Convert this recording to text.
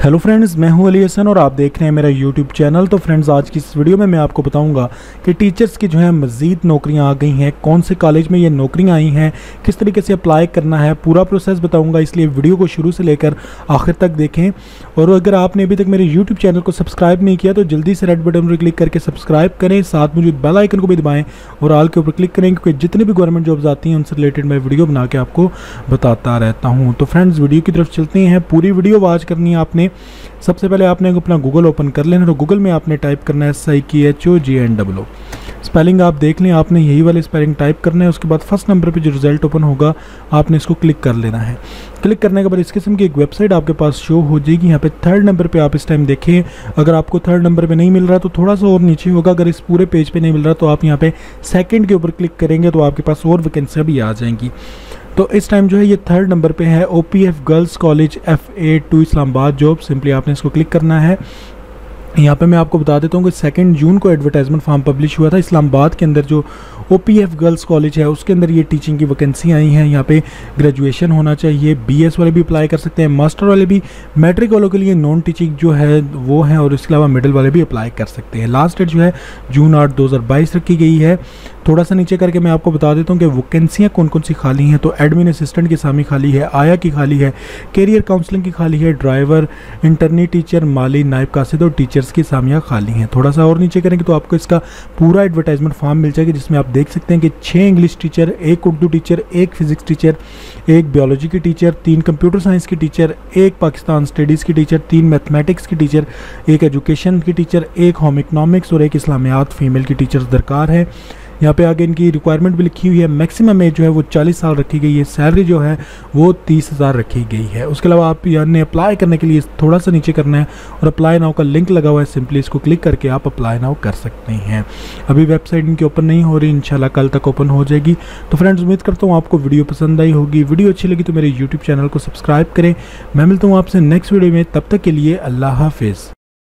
Hello friends, मैं हूं अली हसन और आप देख रहे हैं मेरा यूट्यूब चैनल। तो फ्रेंड्स, आज की इस वीडियो में मैं आपको बताऊंगा कि टीचर्स की जो है मज़ीद नौकरियां आ गई हैं, कौन से कॉलेज में ये नौकरियां आई हैं, किस तरीके से अप्लाई करना है, पूरा प्रोसेस बताऊंगा। इसलिए वीडियो को शुरू से लेकर आखिर तक देखें। और अगर आपने अभी तक मेरे यूट्यूब चैनल को सब्सक्राइब नहीं किया तो जल्दी से रेड बटन पर क्लिक करके सब्सक्राइब करें, साथ में बेल आइकन को भी दबाएँ और ऑल के ऊपर क्लिक करें, क्योंकि जितने भी गवर्नमेंट जॉब्स आती हैं उनसे रिलेटेड मैं वीडियो बना के आपको बताता रहता हूँ। तो फ्रेंड्स, वीडियो की तरफ चलते हैं। पूरी वीडियो वॉच करनी है आपने। सबसे पहले आपने अपना गूगल ओपन कर लेना। तो गूगल में आपने टाइप करना है SIKHOGNOO। स्पेलिंग आप देख लें, आपने यही वाले स्पेलिंग टाइप करना है। उसके बाद फर्स्ट नंबर पे जो रिजल्ट ओपन होगा आपने इसको क्लिक कर लेना है। क्लिक करने के बाद इस किस्म की एक वेबसाइट आपके पास शो हो जाएगी। यहाँ पे थर्ड नंबर पे आप इस टाइम देखें। अगर आपको थर्ड नंबर पे नहीं मिल रहा तो थोड़ा सा और नीचे होगा। अगर इस पूरे पेज पे नहीं मिल रहा तो आप यहाँ पे सेकंड के ऊपर क्लिक करेंगे तो आपके पास और वैकेंसियाँ भी आ जाएंगी। तो इस टाइम जो है ये थर्ड नंबर पे है OPF girls college FA2 Islamabad job. Simply आपने इसको क्लिक करना है। यहाँ पे मैं आपको बता देता हूँ कि 2 जून को एडवर्टाइजमेंट फॉर्म पब्लिश हुआ था। इस्लामाबाद के अंदर जो OPF गर्ल्स कॉलेज है उसके अंदर ये टीचिंग की वैकेंसी आई हैं। यहाँ पे ग्रेजुएशन होना चाहिए, BS वाले भी अप्लाई कर सकते हैं, मास्टर वाले भी, मैट्रिक वालों के लिए नॉन टीचिंग जो है वो है, और इसके अलावा मिडिल वाले भी अप्लाई कर सकते हैं। लास्ट डेट जो है जून 8, 2022 रखी गई है। थोड़ा सा नीचे करके मैं आपको बता देता हूँ कि वैकेंसियाँ कौन कौन सी खाली हैं। तो एडमिन असिस्टेंट की सामी खाली है, आया की खाली है, कैरियर काउंसलिंग की खाली है, ड्राइवर, इंटरनी टीचर, माली, नायब कासिद और टीचर्स की सामियाँ खाली हैं। थोड़ा सा और नीचे करेंगे तो आपको इसका पूरा एडवर्टाइजमेंट फॉर्म मिल जाएगा, जिसमें आप देख सकते हैं कि 6 English teacher, 1 Urdu teacher, 1 physics teacher, 1 biology की टीचर, 3 कंप्यूटर साइंस की टीचर, 1 पाकिस्तान स्टडीज़ की टीचर, 3 मैथमेटिक्स की टीचर, 1 एजुकेशन की टीचर, 1 होम इकनॉमिक्स और 1 इस्लामियात फीमेल की टीचर्स दरकार है। यहाँ पे आगे इनकी रिक्वायरमेंट भी लिखी हुई है। मैक्सिमम एज जो है वो 40 साल रखी गई है। सैलरी जो है वो 30,000 रखी गई है। उसके अलावा आप यानी अप्लाई करने के लिए थोड़ा सा नीचे करना है और अप्लाई नाउ का लिंक लगा हुआ है। सिंपली इसको क्लिक करके आप अप्लाई नाउ कर सकते हैं। अभी वेबसाइट इनकी ओपन नहीं हो रही, इंशाल्लाह कल तक ओपन हो जाएगी। तो फ्रेंड्स, उम्मीद करता हूँ आपको वीडियो पसंद आई होगी। वीडियो अच्छी लगी तो मेरे यूट्यूब चैनल को सब्सक्राइब करें। मैं मिलता हूँ आपसे नेक्स्ट वीडियो में, तब तक के लिए अल्लाह हाफिज़।